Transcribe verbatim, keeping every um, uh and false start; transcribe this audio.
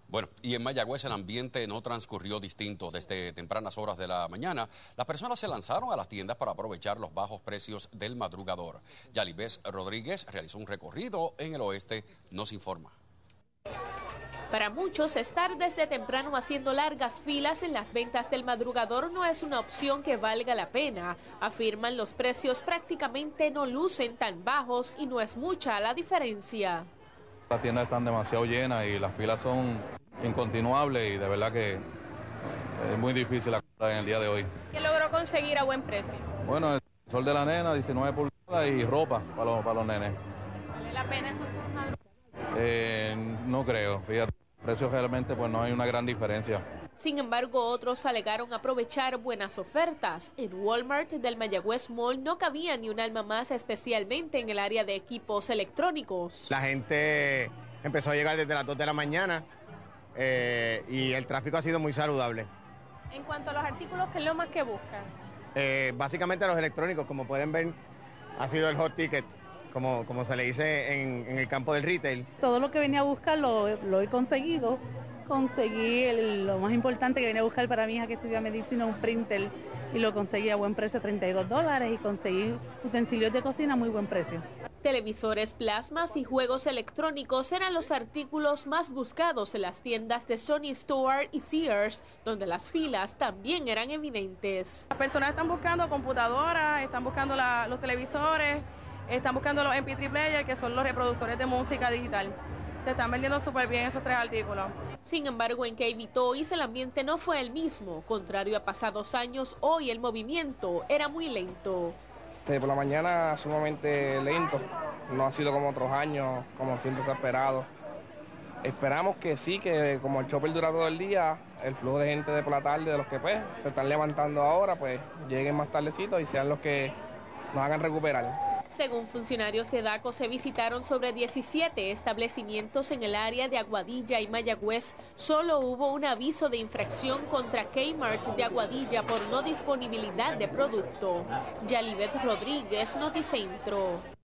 Bueno, y en Mayagüez el ambiente no transcurrió distinto. Desde tempranas horas de la mañana, las personas se lanzaron a las tiendas para aprovechar los bajos precios del madrugador. Yalibés Rodríguez realizó un recorrido en el oeste, nos informa. Para muchos, estar desde temprano haciendo largas filas en las ventas del madrugador no es una opción que valga la pena. Afirman, los precios prácticamente no lucen tan bajos y no es mucha la diferencia. Las tiendas están demasiado llenas y las filas son incontinuables y de verdad que es muy difícil la compra en el día de hoy. ¿Qué logró conseguir a buen precio? Bueno, el sol de la nena, diecinueve pulgadas y ropa para los, para los nenes. ¿Vale la pena entonces madrugar? Eh, no creo, fíjate, precios realmente pues no hay una gran diferencia. Sin embargo, otros alegaron aprovechar buenas ofertas. En Walmart del Mayagüez Mall no cabía ni un alma más, especialmente en el área de equipos electrónicos. La gente empezó a llegar desde las dos de la mañana eh, y el tráfico ha sido muy saludable. En cuanto a los artículos, ¿qué es lo más que buscan? Eh, básicamente los electrónicos, como pueden ver, ha sido el hot ticket, como, como se le dice en, en el campo del retail. Todo lo que venía a buscar lo, lo he conseguido. Conseguí el, lo más importante que venía a buscar para mi hija que estudia medicina, un printer, y lo conseguí a buen precio, treinta y dos dólares, y conseguí utensilios de cocina a muy buen precio. Televisores, plasmas y juegos electrónicos eran los artículos más buscados en las tiendas de Sony Store y Sears, donde las filas también eran evidentes. Las personas están buscando computadoras, están buscando la, los televisores, están buscando los M P tres players, que son los reproductores de música digital. Se están vendiendo súper bien esos tres artículos. Sin embargo, en K B Toys el ambiente no fue el mismo. Contrario a pasados años, hoy el movimiento era muy lento. Por la mañana sumamente lento, no ha sido como otros años, como siempre se ha esperado. Esperamos que sí, que como el shopper dura todo el día, el flujo de gente de por la tarde, de los que pues se están levantando ahora, pues lleguen más tardecitos y sean los que nos hagan recuperar. Según funcionarios de DACO, se visitaron sobre diecisiete establecimientos en el área de Aguadilla y Mayagüez. Solo hubo un aviso de infracción contra Kmart de Aguadilla por no disponibilidad de producto. Yalibés Rodríguez, Noticentro.